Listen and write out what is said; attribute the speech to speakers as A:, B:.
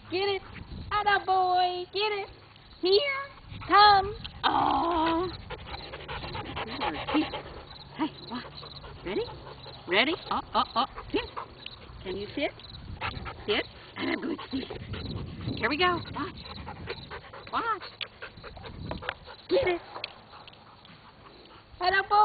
A: Get it. Atta boy. Get it. Here. Come. Oh. Here. Hey, watch. Ready? Ready? Oh. Sit. Can you sit? Sit. Atta good. Sit. Here we go. Watch. Watch. Get it. Atta boy.